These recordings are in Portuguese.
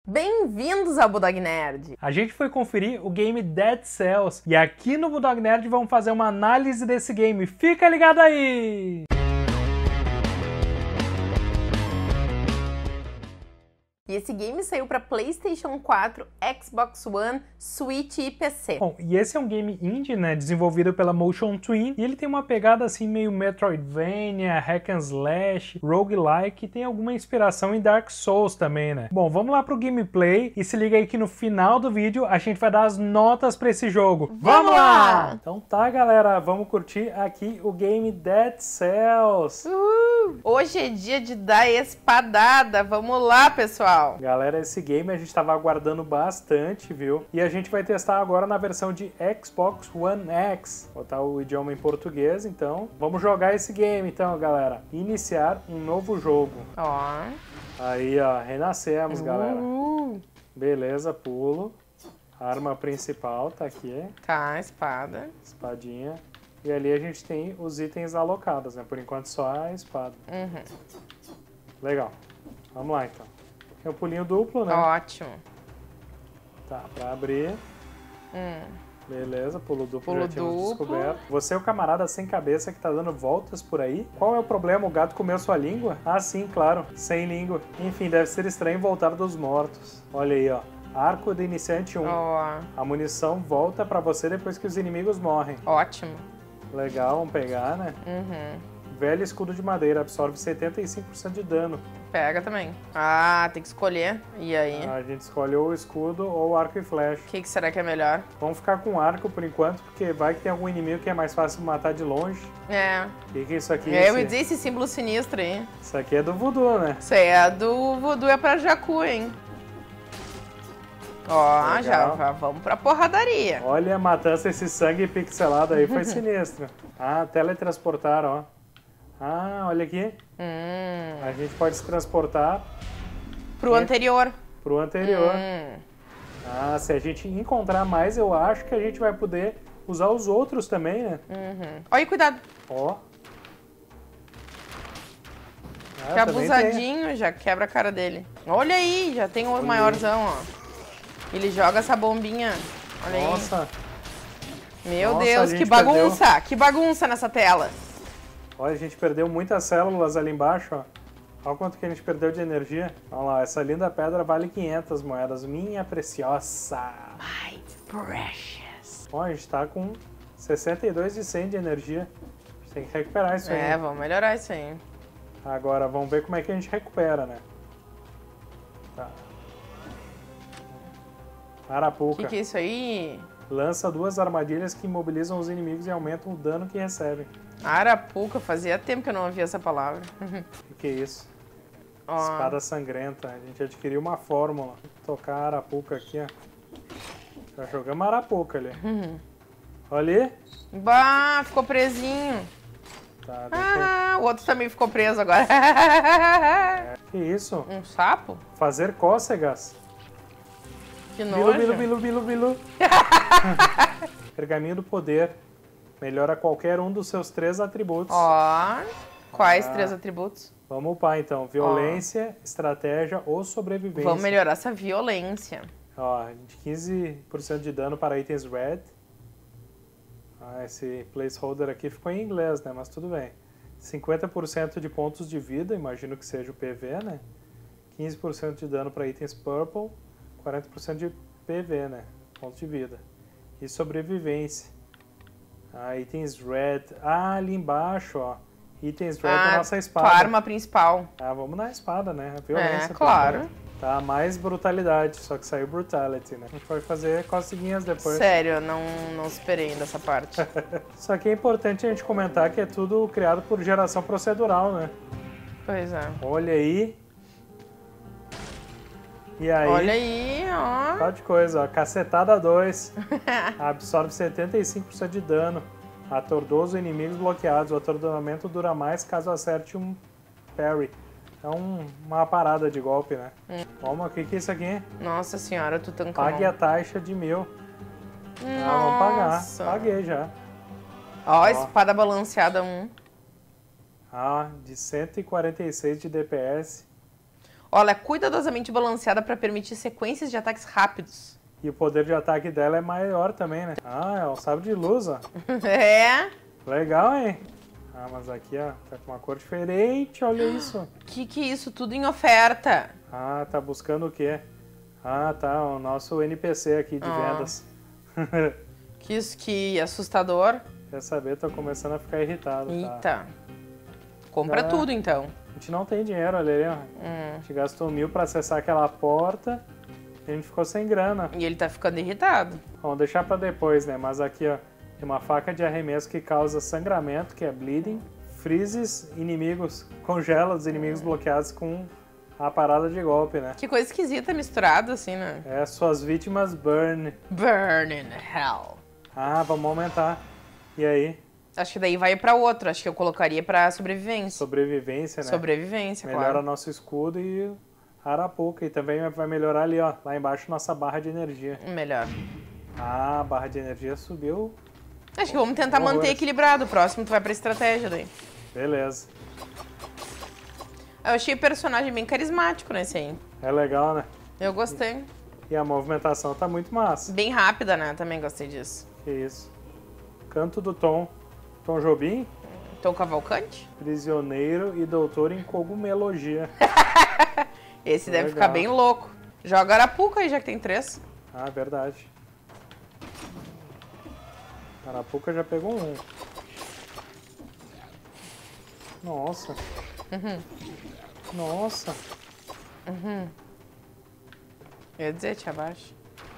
Bem-vindos ao Bulldog Nerd! A gente foi conferir o game Dead Cells e aqui no Bulldog Nerd vamos fazer uma análise desse game. Fica ligado aí! E esse game saiu para PlayStation 4, Xbox One, Switch e PC. Bom, e esse é um game indie, né, desenvolvido pela Motion Twin, e ele tem uma pegada assim meio Metroidvania, hack and slash, roguelike, e tem alguma inspiração em Dark Souls também, né? Bom, vamos lá pro gameplay e se liga aí que no final do vídeo a gente vai dar as notas para esse jogo. Vamos lá! Então tá, galera, vamos curtir aqui o game Dead Cells. Hoje é dia de dar espadada, vamos lá, pessoal! Galera, esse game a gente estava aguardando bastante, viu? E a gente vai testar agora na versão de Xbox One X. Vou botar o idioma em português, então. Vamos jogar esse game, então, galera. Iniciar um novo jogo. Ó. Aí, ó, renascemos, galera. Beleza, pulo. Arma principal tá aqui. Tá, espada. Espadinha. E ali a gente tem os itens alocados, né? Por enquanto só a espada. Legal. Vamos lá, então. Tem um pulinho duplo, né? Ótimo. Tá, pra abrir. Beleza, pulo duplo já tínhamos descoberto. Você é o camarada sem cabeça que tá dando voltas por aí? Qual é o problema? O gato comeu sua língua? Ah, sim, claro. Sem língua. Enfim, deve ser estranho voltar dos mortos. Olha aí, ó. Arco do iniciante 1. A munição volta pra você depois que os inimigos morrem. Ótimo. Legal, vamos pegar, né? Velho escudo de madeira, absorve 75% de dano. Pega também. Ah, tem que escolher. E aí? A gente escolhe ou o escudo ou o arco e flecha. O que será que é melhor? Vamos ficar com arco por enquanto, porque vai que tem algum inimigo que é mais fácil matar de longe. É. O que é isso aqui? Eu me disse esse símbolo sinistro aí. Isso aqui é do voodoo, né? Isso aí é do voodoo, é pra Jacu, hein? Ó, Legal. já vamos pra porradaria. Olha a matança, esse sangue pixelado aí foi sinistro. Ah, teletransportar, ó. Ah, olha aqui. A gente pode se transportar Pro anterior. pro anterior. Ah, se a gente encontrar mais, eu acho que a gente vai poder usar os outros também, né? Olha aí, cuidado. Ó. Ah, Que também abusadinho, já quebra a cara dele. Olha aí, já tem o maiorzão, ó. Ele joga essa bombinha. Olha aí. Nossa. Meu Nossa, Deus, a que gente bagunça. Que bagunça nessa tela. Olha, a gente perdeu muitas células ali embaixo, ó. Olha quanto que a gente perdeu de energia. Olha lá, essa linda pedra vale 500 moedas. Minha preciosa. My precious. Bom, a gente tá com 62 de 100 de energia. A gente tem que recuperar isso aí. É, vamos melhorar isso aí. Agora, vamos ver como é que a gente recupera, né? Tá. Arapuca. O que é isso aí? Lança 2 armadilhas que imobilizam os inimigos e aumentam o dano que recebem. Arapuca, fazia tempo que eu não ouvia essa palavra. O que é isso? Ó. Espada sangrenta. A gente adquiriu uma fórmula. Vou tocar a arapuca aqui, ó. Já jogamos a arapuca ali. Olha ali. Bah, ficou presinho. Tá, O outro também ficou preso agora. Que isso? Um sapo? Fazer cócegas. Que Bilu, nojo. bilu, bilu, bilu, bilu. Pergaminho do poder. Melhora qualquer um dos seus 3 atributos. Ó, quais 3 atributos? Vamos upar então. Violência, estratégia ou sobrevivência. Vamos melhorar essa violência. Ó, de 15% de dano para itens red. Ah, esse placeholder aqui ficou em inglês, né? Mas tudo bem. 50% de pontos de vida, imagino que seja o PV, né? 15% de dano para itens purple. 40% de PV, né? Pontos de vida. E sobrevivência. Ah, itens red. Ah, ali embaixo, ó. Itens red é a nossa espada. Tua arma principal. Ah, vamos na espada, né? A violência. Claro. Tá, mais brutalidade, só que saiu brutality, né? A gente vai fazer coceguinhas depois. Sério, eu não esperei ainda essa parte. Só que é importante a gente comentar que é tudo criado por geração procedural, né? Pois é. Olha aí. E aí? Olha aí, ó. Tal de coisa, ó. Cacetada 2. Absorve 75% de dano. Atordoa os inimigos bloqueados. O atordoamento dura mais caso acerte um parry. É uma parada de golpe, né? Toma, o que é isso aqui? Nossa senhora, tu tancou. Pague a taxa de 1000. Ah, vamos pagar. Paguei já. Ó, espada balanceada 1. Ah, de 146 de DPS. Olha, cuidadosamente balanceada para permitir sequências de ataques rápidos. E o poder de ataque dela é maior também, né? Ah, é um sabre de luz, ó. É. Legal, hein? Ah, mas aqui, ó, tá com uma cor diferente, olha isso. Que é isso? Tudo em oferta. Ah, tá buscando o quê? Ah, tá, o nosso NPC aqui de vendas. Que isso, que assustador. Quer saber? Tô começando a ficar irritado, Eita. tá? Compra tudo, então. A gente não tem dinheiro, olha ali, ó. A gente gastou 1.000 pra acessar aquela porta e a gente ficou sem grana. E ele tá ficando irritado. Vamos deixar pra depois, né? Mas aqui, ó, tem uma faca de arremesso que causa sangramento, que é bleeding. Freezes inimigos, congela os inimigos bloqueados com a parada de golpe, né? Que coisa esquisita misturada, assim, né? É, suas vítimas burn. Burn in hell. Ah, vamos aumentar. E aí? Acho que daí vai pra outro. Acho que eu colocaria pra sobrevivência. Sobrevivência, né? Sobrevivência, Melhora claro. nosso escudo e arapuca. E também vai melhorar ali, ó. Lá embaixo, nossa barra de energia. Melhor. Ah, a barra de energia subiu. Acho que vamos tentar manter equilibrado. O próximo tu vai pra estratégia daí. Beleza. Eu achei o personagem bem carismático nesse aí. É legal, né? Eu gostei. E a movimentação tá muito massa. Bem rápida, né? Também gostei disso. Que isso. Canto do Tom. Tom Jobim, Tom Cavalcante? prisioneiro e doutor em cogumelogia. Esse deve Legal. ficar bem louco. Joga Arapuca aí, já que tem 3. Ah, verdade. Arapuca já pegou um. Nossa. Nossa. Eu ia dizer, te abaixo.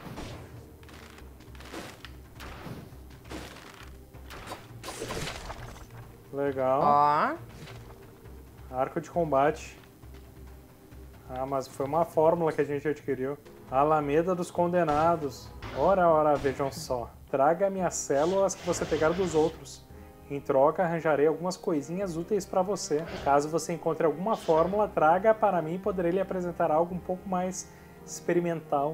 Legal. Ó. Arco de combate. Ah, mas foi uma fórmula que a gente adquiriu. Alameda dos Condenados. Ora, ora, vejam só. Traga minhas células que você pegar dos outros. Em troca, arranjarei algumas coisinhas úteis para você. Caso você encontre alguma fórmula, traga para mim e poderei lhe apresentar algo um pouco mais experimental.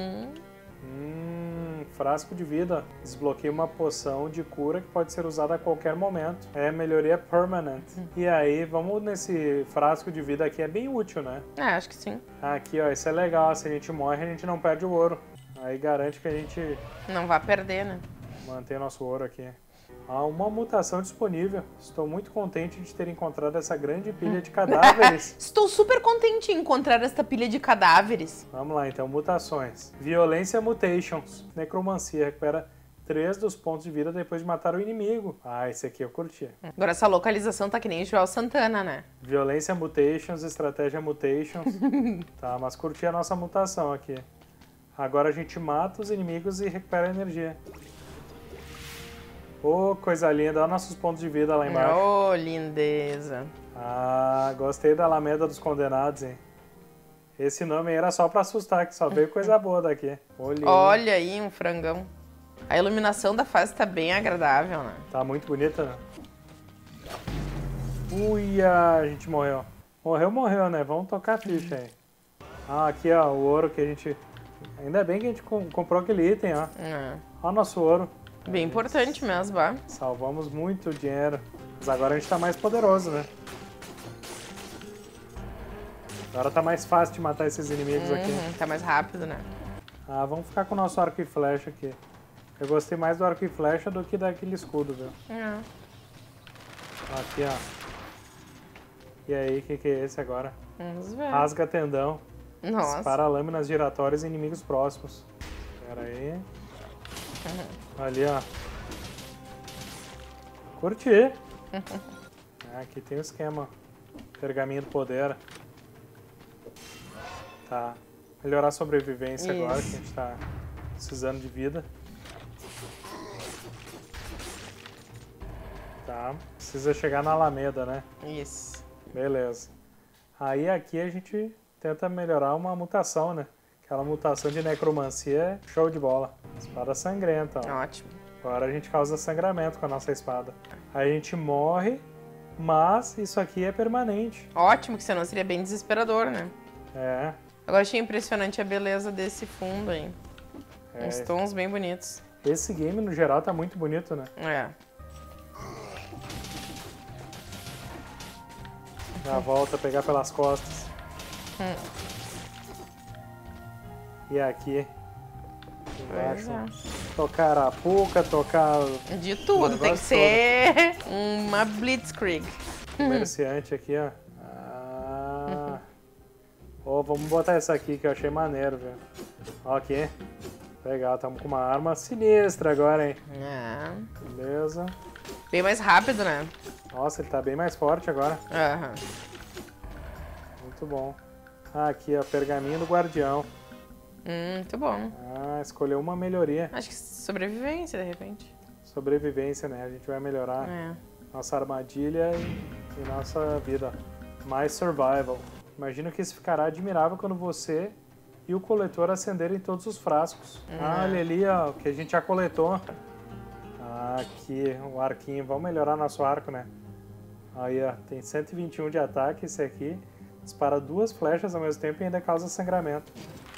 Frasco de vida. Desbloqueia uma poção de cura que pode ser usada a qualquer momento. É melhoria permanent. E aí, vamos nesse frasco de vida aqui, é bem útil, né? É, acho que sim. Aqui, ó, isso é legal. Se a gente morre, a gente não perde o ouro. Aí garante que a gente Não vai perder, né? mantém nosso ouro aqui. Há uma mutação disponível. Estou muito contente de ter encontrado essa grande pilha de cadáveres. Estou super contente em encontrar esta pilha de cadáveres. Vamos lá, então. Mutações. Violência Mutations. Necromancia. Recupera 3 dos pontos de vida depois de matar o inimigo. Ah, esse aqui eu curti. Agora essa localização tá que nem Joel Santana, né? Violência Mutations. Estratégia Mutations. Tá, mas curti a nossa mutação aqui. Agora a gente mata os inimigos e recupera a energia. Ô, coisa linda. Olha nossos pontos de vida lá embaixo. Oh, lindeza. Ah, gostei da Alameda dos Condenados, hein? Esse nome aí era só pra assustar, que só veio coisa boa daqui. Olha aí, um frangão. A iluminação da fase tá bem agradável, né? Tá muito bonita, né? Uia, a gente morreu. Morreu, né? Vamos tocar a ficha aí. Ah, aqui, ó, o ouro que a gente... Ainda bem que a gente comprou aquele item, ó. Ó o nosso ouro. Bem importante mesmo, vá. Salvamos muito dinheiro. Mas agora a gente tá mais poderoso, né? Agora tá mais fácil de matar esses inimigos aqui. Tá mais rápido, né? Ah, vamos ficar com o nosso arco e flecha aqui. Eu gostei mais do arco e flecha do que daquele escudo, viu? Aqui, ó. E aí, o que é esse agora? Vamos ver. Rasga tendão. Nossa. Dispara lâminas giratórias em inimigos próximos. Pera aí. Ali, ó. Curti. Aqui tem o esquema. Pergaminho do poder. Tá. Melhorar a sobrevivência agora, que a gente tá precisando de vida. Tá. Precisa chegar na Alameda, né? Isso. Beleza. Aí aqui a gente tenta melhorar uma mutação, né? Aquela mutação de necromancia é show de bola. Espada sangrenta, ó. Ótimo. Agora a gente causa sangramento com a nossa espada. Aí a gente morre, mas isso aqui é permanente. Ótimo, que senão seria bem desesperador, né? É. Agora achei impressionante a beleza desse fundo aí. É. Uns tons bem bonitos. Esse game, no geral, tá muito bonito, né? É. Já volta a pegar pelas costas. E aqui Pois embaixo, é. tocar arapuca, tocar De tudo, tem que ser uma blitzkrieg. comerciante aqui, ó. Ó, vamos botar essa aqui que eu achei maneiro, viu? Ó aqui. Legal, estamos com uma arma sinistra agora, hein? É. Beleza. Bem mais rápido, né? Nossa, ele tá bem mais forte agora. Aham. Muito bom. Ah, aqui, ó, pergaminho do guardião. Muito bom. Ah, escolheu uma melhoria. Acho que sobrevivência, de repente. Sobrevivência, né? A gente vai melhorar É. nossa armadilha e nossa vida. Mais survival. Imagino que isso ficará admirável quando você e o coletor acenderem todos os frascos. Ah, olha ali, ó, o que a gente já coletou. Ah, aqui, o arquinho. Vamos melhorar nosso arco, né? Aí, ó, tem 121 de ataque esse aqui. Dispara 2 flechas ao mesmo tempo e ainda causa sangramento.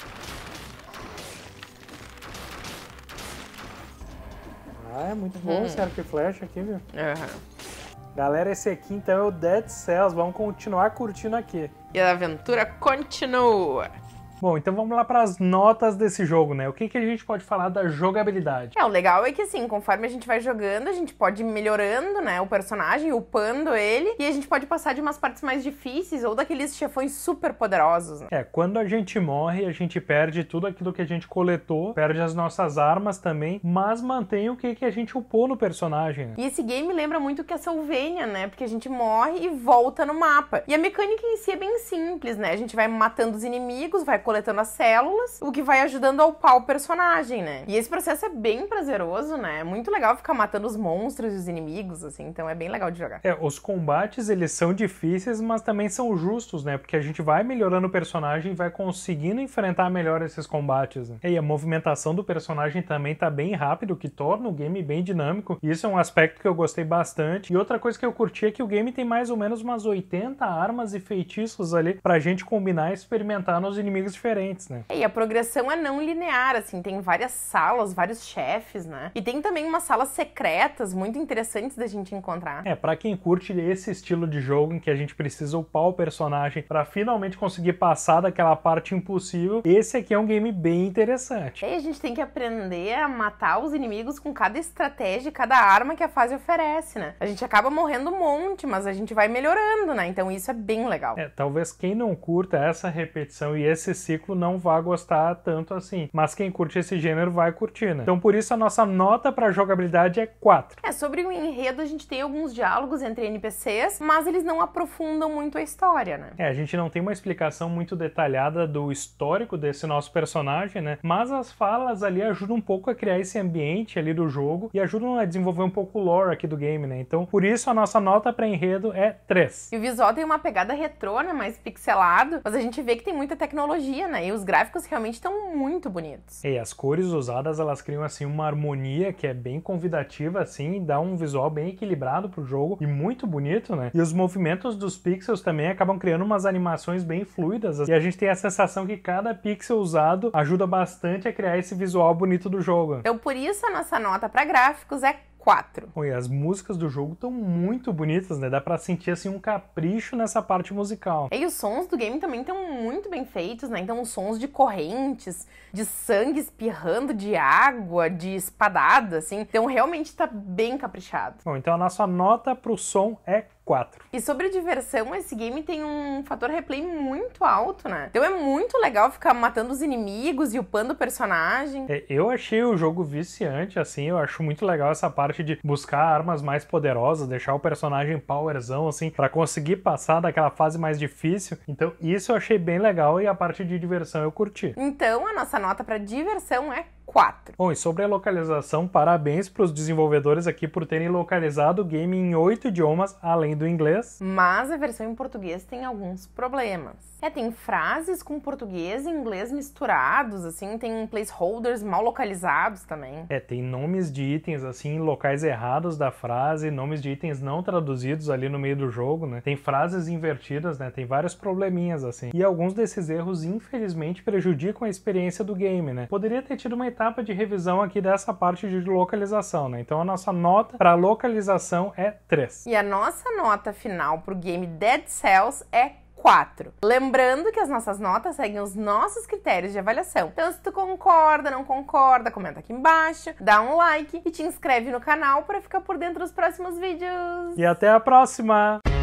Ah, é muito bom esse arco e flecha aqui, viu? Aham. Galera, esse aqui então é o Dead Cells. Vamos continuar curtindo aqui. E a aventura continua. Bom, então vamos lá para as notas desse jogo, né? O que a gente pode falar da jogabilidade? O legal é que, assim, conforme a gente vai jogando, a gente pode ir melhorando, né, o personagem, upando ele, e a gente pode passar de umas partes mais difíceis ou daqueles chefões super poderosos, né? Quando a gente morre, a gente perde tudo aquilo que a gente coletou, perde as nossas armas também, mas mantém o que a gente upou no personagem, né? E esse game lembra muito Castlevania, né? Porque a gente morre e volta no mapa. E a mecânica em si é bem simples, né? A gente vai matando os inimigos, vai coletando as células, o que vai ajudando a upar o personagem, né? E esse processo é bem prazeroso, né? É muito legal ficar matando os monstros e os inimigos, assim, então é bem legal de jogar. Os combates, eles são difíceis, mas também são justos, né? Porque a gente vai melhorando o personagem e vai conseguindo enfrentar melhor esses combates, né? E a movimentação do personagem também tá bem rápido, o que torna o game bem dinâmico. E isso é um aspecto que eu gostei bastante. E outra coisa que eu curti é que o game tem mais ou menos umas 80 armas e feitiços ali pra gente combinar e experimentar nos inimigos diferentes, né? E a progressão é não linear, assim, tem várias salas, vários chefes, né? E tem também umas salas secretas muito interessantes da gente encontrar. Pra quem curte esse estilo de jogo em que a gente precisa upar o personagem pra finalmente conseguir passar daquela parte impossível, esse aqui é um game bem interessante. E a gente tem que aprender a matar os inimigos com cada estratégia, cada arma que a fase oferece, né? A gente acaba morrendo um monte, mas a gente vai melhorando, né? Então isso é bem legal. Talvez quem não curta essa repetição e esse ciclo não vá gostar tanto assim, mas quem curte esse gênero vai curtir, né? Então por isso a nossa nota pra jogabilidade é 4. Sobre o enredo a gente tem alguns diálogos entre NPCs, mas eles não aprofundam muito a história, né? A gente não tem uma explicação muito detalhada do histórico desse nosso personagem, né? Mas as falas ali ajudam um pouco a criar esse ambiente ali do jogo e ajudam a desenvolver um pouco o lore aqui do game, né? Então por isso a nossa nota pra enredo é 3. E o visual tem uma pegada retrô, né? Mais pixelado, mas a gente vê que tem muita tecnologia, né? E os gráficos realmente estão muito bonitos. E as cores usadas, elas criam assim uma harmonia que é bem convidativa, assim, dá um visual bem equilibrado pro jogo e muito bonito, né? E os movimentos dos pixels também acabam criando umas animações bem fluidas e a gente tem a sensação que cada pixel usado ajuda bastante a criar esse visual bonito do jogo. Então por isso a nossa nota para gráficos é 4. E as músicas do jogo estão muito bonitas, né? Dá pra sentir assim um capricho nessa parte musical. E os sons do game também estão muito bem feitos, né? Então os sons de correntes, de sangue espirrando, de água, de espadada, assim. Então realmente tá bem caprichado. Bom, então a nossa nota pro som é 4. E sobre diversão, esse game tem um fator replay muito alto, né? Então é muito legal ficar matando os inimigos e upando o personagem. Eu achei o jogo viciante, assim, eu acho muito legal essa parte de buscar armas mais poderosas, deixar o personagem powerzão, assim, pra conseguir passar daquela fase mais difícil. Então isso eu achei bem legal e a parte de diversão eu curti. Então a nossa nota pra diversão é 4. Bom, e sobre a localização, parabéns para os desenvolvedores aqui por terem localizado o game em 8 idiomas, além do inglês. Mas a versão em português tem alguns problemas. Tem frases com português e inglês misturados, assim, tem placeholders mal localizados também. Tem nomes de itens, assim, em locais errados da frase, nomes de itens não traduzidos ali no meio do jogo, né? Tem frases invertidas, né? Tem vários probleminhas, assim. E alguns desses erros, infelizmente, prejudicam a experiência do game, né? Poderia ter tido uma etapa de revisão aqui dessa parte de localização, né? Então a nossa nota para localização é 3. E a nossa nota final pro game Dead Cells é 4. Lembrando que as nossas notas seguem os nossos critérios de avaliação. Então, se tu concorda, não concorda, comenta aqui embaixo, dá um like e te inscreve no canal para ficar por dentro dos próximos vídeos. E até a próxima!